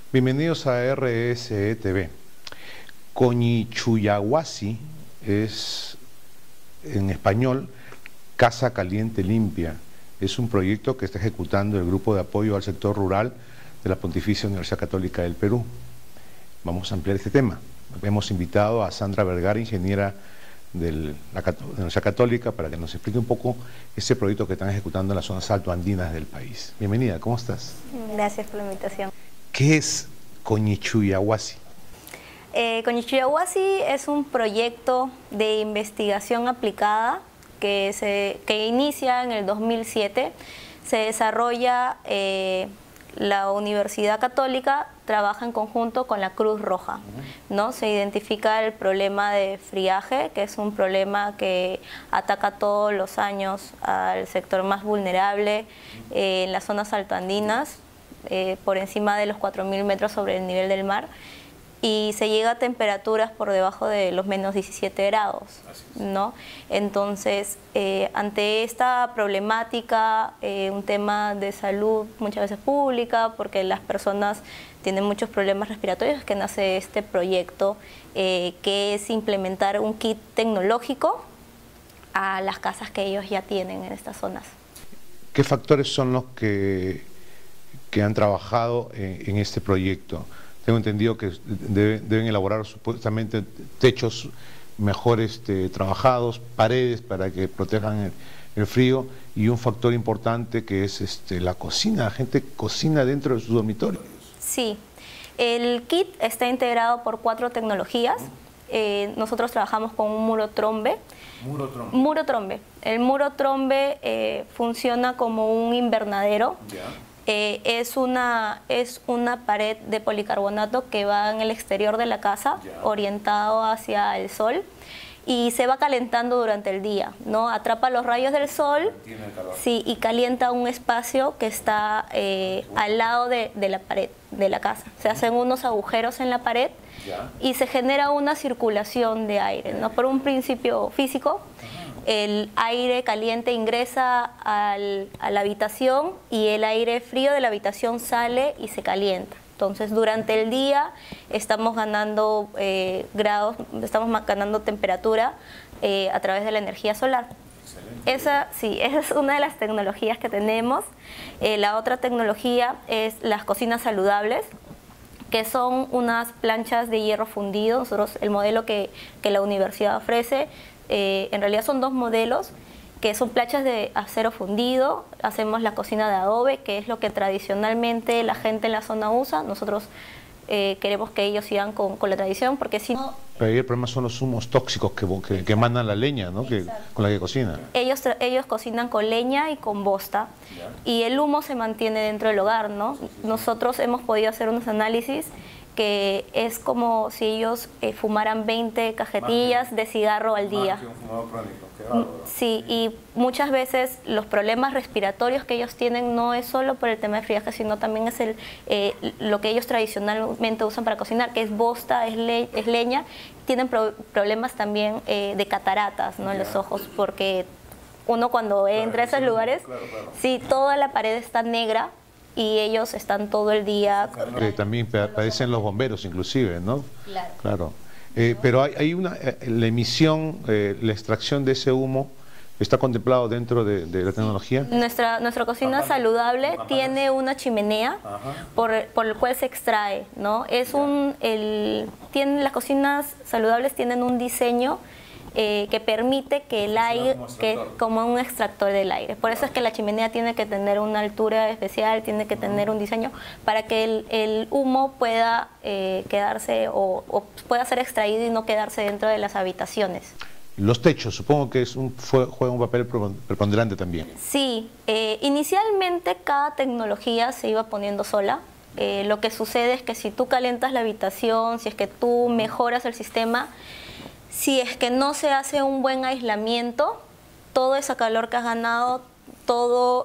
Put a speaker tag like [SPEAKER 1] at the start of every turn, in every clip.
[SPEAKER 1] Bienvenidos a RSE TV. Coñichuyahuasi es, en español, Casa Caliente Limpia. Es un proyecto que está ejecutando el Grupo de Apoyo al Sector Rural de la Pontificia Universidad Católica del Perú. Vamos a ampliar este tema. Hemos invitado a Sandra Vergara, ingeniera de la Universidad Católica, para que nos explique un poco ese proyecto que están ejecutando en las zonas altoandinas del país. Bienvenida, ¿cómo estás?
[SPEAKER 2] Gracias por la invitación.
[SPEAKER 1] ¿Qué es Coñichuyahuasi?
[SPEAKER 2] Coñichuyahuasi es un proyecto de investigación aplicada que inicia en el 2007. Se desarrolla, la Universidad Católica trabaja en conjunto con la Cruz Roja, ¿no? Se identifica el problema de friaje, que es un problema que ataca todos los años al sector más vulnerable en las zonas altoandinas, por encima de los 4.000 metros sobre el nivel del mar, y se llega a temperaturas por debajo de los menos 17 grados, ¿no? Entonces, ante esta problemática, un tema de salud muchas veces pública, porque las personas tienen muchos problemas respiratorios, que nace este proyecto, que es implementar un kit tecnológico a las casas que ellos ya tienen en estas zonas.
[SPEAKER 1] ¿Qué factores son los que han trabajado en este proyecto? Tengo entendido que deben elaborar supuestamente techos mejor trabajados, paredes para que protejan el frío, y un factor importante que es la cocina. La gente cocina dentro de sus dormitorios.
[SPEAKER 2] Sí, el kit está integrado por 4 tecnologías. Nosotros trabajamos con un muro trombe. Muro trombe. El muro trombe funciona como un invernadero.
[SPEAKER 1] Ya.
[SPEAKER 2] Es una pared de policarbonato que va en el exterior de la casa, orientado hacia el sol, y se va calentando durante el día, ¿no? Atrapa los rayos del sol, sí, y calienta un espacio que está al lado de la pared de la casa. Se hacen unos agujeros en la pared y se genera una circulación de aire, ¿no? Por un principio físico. El aire caliente ingresa a la habitación y el aire frío de la habitación sale y se calienta. Entonces, durante el día estamos ganando grados, estamos ganando temperatura a través de la energía solar. Esa es una de las tecnologías que tenemos. La otra tecnología es las cocinas saludables, que son unas planchas de hierro fundido. Nosotros, el modelo que la universidad ofrece, en realidad son 2 modelos, que son planchas de acero fundido. Hacemos la cocina de adobe, que es lo que tradicionalmente la gente en la zona usa. Nosotros queremos que ellos sigan con la tradición, porque si no...
[SPEAKER 1] Pero ahí el problema son los humos tóxicos que emanan la leña, ¿no? Con la que cocinan.
[SPEAKER 2] Ellos cocinan con leña y con bosta, y el humo se mantiene dentro del hogar, ¿no? Nosotros hemos podido hacer unos análisis que es como si ellos fumaran 20 cajetillas de cigarro al día. Sí, y muchas veces los problemas respiratorios que ellos tienen no es solo por el tema de friaje, sino también es lo que ellos tradicionalmente usan para cocinar, que es bosta, es leña. Tienen problemas también de cataratas, ¿no? En los ojos, porque uno cuando entra a esos lugares, sí, toda la pared está negra, y ellos están todo el día...
[SPEAKER 1] También padecen los bomberos inclusive, ¿no?
[SPEAKER 2] Claro.
[SPEAKER 1] Pero hay la emisión, la extracción de ese humo, ¿está contemplado dentro de la tecnología?
[SPEAKER 2] Nuestra cocina saludable tiene una chimenea por el cual se extrae, ¿no? Las cocinas saludables tienen un diseño que permite que el aire, como un extractor del aire. Por eso es que la chimenea tiene que tener una altura especial, tiene que tener un diseño para que el humo pueda quedarse o pueda ser extraído y no quedarse dentro de las habitaciones.
[SPEAKER 1] Los techos, supongo que juegan un papel preponderante también.
[SPEAKER 2] Sí, inicialmente cada tecnología se iba poniendo sola. Lo que sucede es que si tú calentas la habitación, si es que tú mejoras el sistema, si es que no se hace un buen aislamiento, todo ese calor que has ganado, todas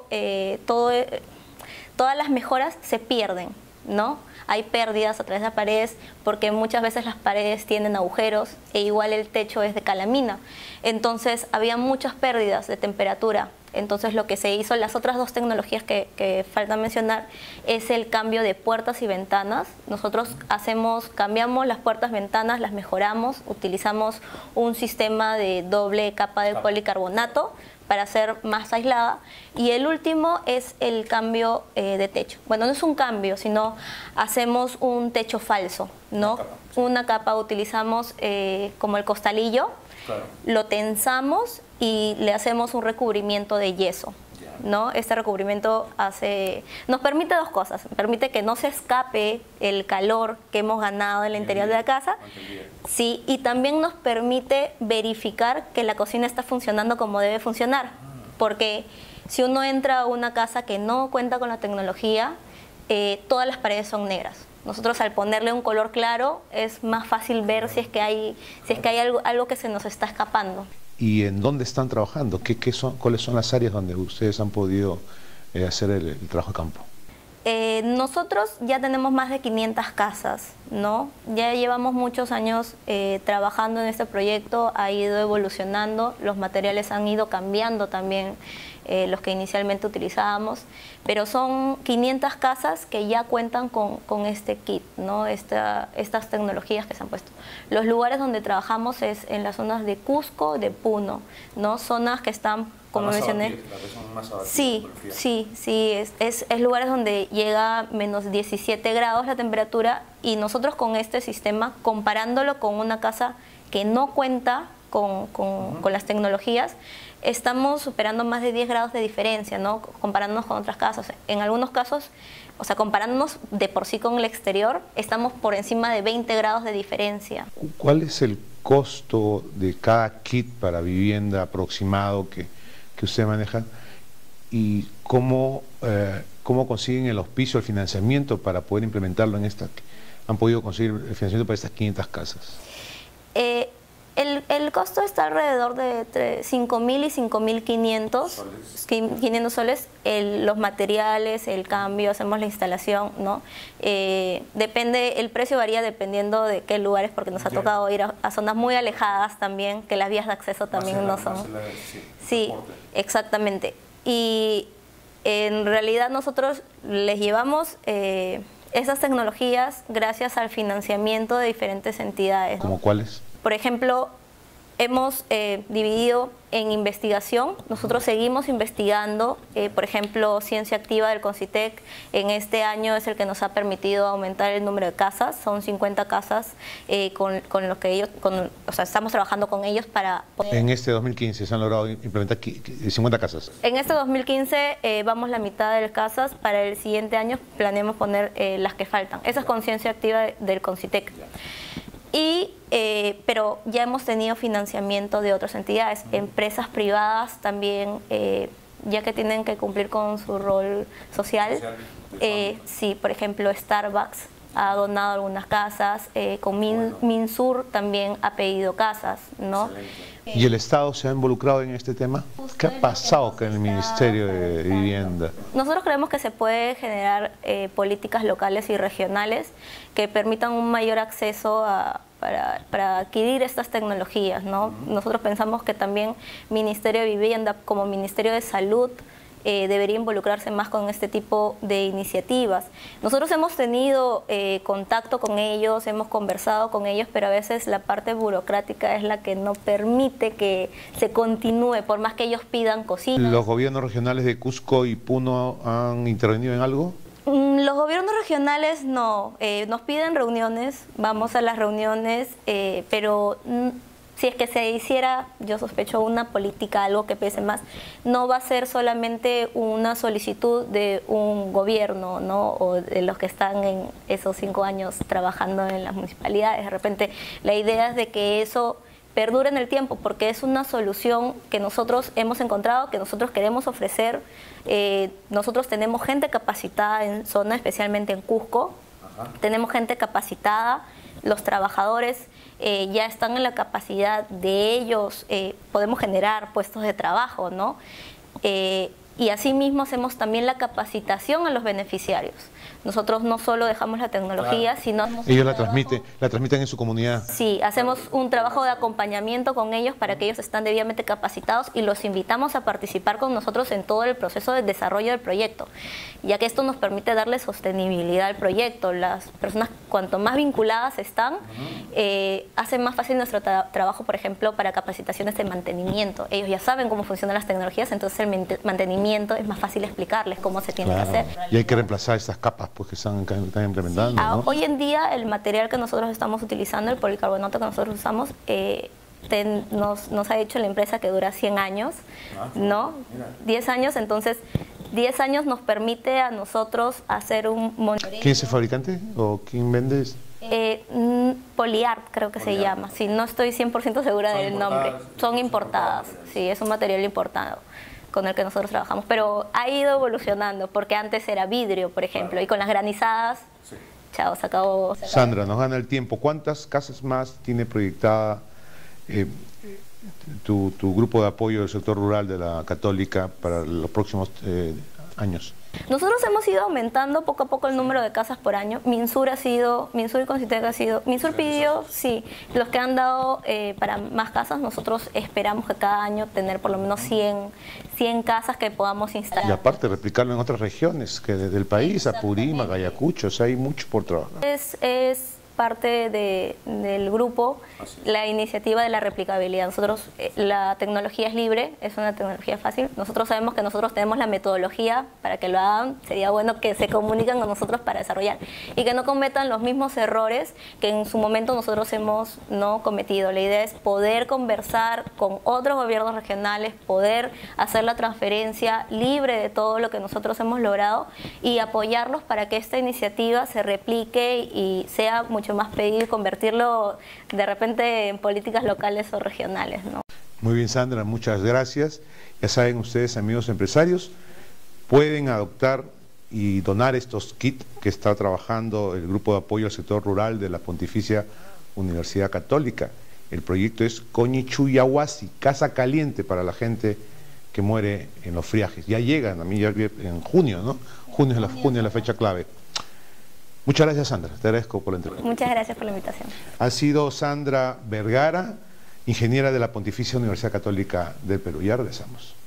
[SPEAKER 2] las mejoras se pierden, ¿no? Hay pérdidas a través de las paredes, porque muchas veces las paredes tienen agujeros e igual el techo es de calamina. Entonces había muchas pérdidas de temperatura. Entonces lo que se hizo, las otras dos tecnologías que falta mencionar, es el cambio de puertas y ventanas. Nosotros cambiamos las puertas, ventanas, las mejoramos, utilizamos un sistema de doble capa de policarbonato para ser más aislada. Y el último es el cambio de techo. Bueno, no es un cambio, sino hacemos un techo falso, ¿no? Una capa utilizamos como el costalillo, lo tensamos y le hacemos un recubrimiento de yeso, ¿no? Este recubrimiento nos permite dos cosas. Permite que no se escape el calor que hemos ganado en el interior de la casa. Sí, y también nos permite verificar que la cocina está funcionando como debe funcionar. Porque si uno entra a una casa que no cuenta con la tecnología, todas las paredes son negras. Nosotros, al ponerle un color claro, es más fácil ver si es que hay algo que se nos está escapando.
[SPEAKER 1] ¿Y en dónde están trabajando? ¿Cuáles son las áreas donde ustedes han podido hacer el trabajo de campo?
[SPEAKER 2] Nosotros ya tenemos más de 500 casas, ¿no? Ya llevamos muchos años trabajando en este proyecto, ha ido evolucionando, los materiales han ido cambiando también, los que inicialmente utilizábamos, pero son 500 casas que ya cuentan con este kit, ¿no? Estas tecnologías que se han puesto. Los lugares donde trabajamos es en las zonas de Cusco, de Puno, ¿no? Zonas que están, como mencioné, sí, es lugares donde llega menos 17 grados la temperatura, y nosotros con este sistema, comparándolo con una casa que no cuenta con las tecnologías, estamos superando más de 10 grados de diferencia, ¿no? Comparándonos con otras casas. En algunos casos, o sea, comparándonos de por sí con el exterior, estamos por encima de 20 grados de diferencia.
[SPEAKER 1] ¿Cuál es el costo de cada kit para vivienda aproximado que usted maneja? ¿Y cómo consiguen el auspicio, el financiamiento para poder implementarlo en han podido conseguir el financiamiento para estas 500 casas?
[SPEAKER 2] El costo está alrededor de entre 5.000 y 5.500 soles. Los materiales, el cambio, hacemos la instalación, ¿no? Depende, el precio varía dependiendo de qué lugares, porque nos ha tocado ir a zonas muy alejadas también, que las vías de acceso también no son. Sí, exactamente. Y en realidad nosotros les llevamos esas tecnologías gracias al financiamiento de diferentes entidades, ¿no?
[SPEAKER 1] ¿Cómo cuáles?
[SPEAKER 2] Por ejemplo, hemos dividido en investigación. Nosotros seguimos investigando. Por ejemplo, Ciencia Activa del CONCITEC en este año es el que nos ha permitido aumentar el número de casas. Son 50 casas con los que ellos, o sea, estamos trabajando con ellos para poder...
[SPEAKER 1] En este 2015 se han logrado implementar 50 casas.
[SPEAKER 2] En este 2015 vamos la mitad de las casas. Para el siguiente año planeamos poner las que faltan. Esa es con Ciencia Activa del CONCITEC. Pero ya hemos tenido financiamiento de otras entidades, empresas privadas también, ya que tienen que cumplir con su rol social. Sí, por ejemplo, Starbucks ha donado algunas casas, con Minsur también ha pedido casas, ¿no?
[SPEAKER 1] ¿Y el Estado se ha involucrado en este tema? ¿Qué ha pasado con el Ministerio de Vivienda?
[SPEAKER 2] Nosotros creemos que se puede generar políticas locales y regionales que permitan un mayor acceso para adquirir estas tecnologías, ¿no? Nosotros pensamos que también Ministerio de Vivienda, como Ministerio de Salud, debería involucrarse más con este tipo de iniciativas. Nosotros hemos tenido contacto con ellos, hemos conversado con ellos, pero a veces la parte burocrática es la que no permite que se continúe, por más que ellos pidan cositas.
[SPEAKER 1] ¿Los gobiernos regionales de Cusco y Puno han intervenido en algo?
[SPEAKER 2] Los gobiernos regionales no, nos piden reuniones, vamos a las reuniones, pero si es que se hiciera, yo sospecho, una política, algo que pese más, no va a ser solamente una solicitud de un gobierno, ¿no? O de los que están en esos 5 años trabajando en las municipalidades. De repente, la idea es de que eso perdure en el tiempo, porque es una solución que nosotros hemos encontrado, que nosotros queremos ofrecer. Nosotros tenemos gente capacitada en zona, especialmente en Cusco. Tenemos gente capacitada, los trabajadores ya están en la capacidad de ellos, podemos generar puestos de trabajo, ¿no? Y asimismo hacemos también la capacitación a los beneficiarios. Nosotros no solo dejamos la tecnología, sino...
[SPEAKER 1] Ellos la transmiten en su comunidad.
[SPEAKER 2] Sí, hacemos un trabajo de acompañamiento con ellos para que ellos estén debidamente capacitados y los invitamos a participar con nosotros en todo el proceso de desarrollo del proyecto, ya que esto nos permite darle sostenibilidad al proyecto. Las personas, cuanto más vinculadas están, hacen más fácil nuestro trabajo, por ejemplo, para capacitaciones de mantenimiento. Ellos ya saben cómo funcionan las tecnologías, entonces el mantenimiento es más fácil explicarles cómo se tiene que hacer.
[SPEAKER 1] Y hay que reemplazar estas capas pues, que están implementando, ¿no?
[SPEAKER 2] Hoy en día el material que nosotros estamos utilizando, el policarbonato que nosotros usamos, nos ha hecho la empresa que dura 100 años, ¿no? 10 años, entonces 10 años nos permite a nosotros hacer un monitoreo.
[SPEAKER 1] ¿Quién es el fabricante o quién vende?
[SPEAKER 2] Poliart creo que se llama, sí, no estoy 100% segura del nombre. Son importadas, sí, es un material importado con el que nosotros trabajamos, pero ha ido evolucionando, porque antes era vidrio, por ejemplo, y con las granizadas, chao, se acabó.
[SPEAKER 1] Sandra, nos gana el tiempo. ¿Cuántas casas más tiene proyectada tu grupo de apoyo del sector rural de la Católica para los próximos años?
[SPEAKER 2] Nosotros hemos ido aumentando poco a poco el número de casas por año. Minsur y Concitec ha sido, Minsur pidió, sí, los que han dado para más casas. Nosotros esperamos que cada año tener por lo menos 100 casas que podamos instalar.
[SPEAKER 1] Y aparte replicarlo en otras regiones que del país, Apurímac, Ayacucho, o sea, hay mucho por trabajar.
[SPEAKER 2] Es parte del grupo la iniciativa de la replicabilidad. Nosotros, la tecnología es libre, es una tecnología fácil. Nosotros sabemos que nosotros tenemos la metodología para que lo hagan. Sería bueno que se comuniquen con nosotros para desarrollar y que no cometan los mismos errores que en su momento nosotros hemos cometido. La idea es poder conversar con otros gobiernos regionales, poder hacer la transferencia libre de todo lo que nosotros hemos logrado y apoyarlos para que esta iniciativa se replique y sea mucho más pedido y convertirlo de repente en políticas locales o regionales, ¿no?
[SPEAKER 1] Muy bien, Sandra, muchas gracias. Ya saben ustedes, amigos empresarios, pueden adoptar y donar estos kits que está trabajando el Grupo de Apoyo al Sector Rural de la Pontificia Universidad Católica. El proyecto es Coñichuyawasi, casa caliente para la gente que muere en los friajes. Ya llegan, a mí ya en junio, ¿no? Junio es la fecha clave. Muchas gracias, Sandra. Te agradezco por la entrevista.
[SPEAKER 2] Muchas gracias por la invitación.
[SPEAKER 1] Ha sido Sandra Vergara, ingeniera de la Pontificia Universidad Católica del Perú. Ya regresamos.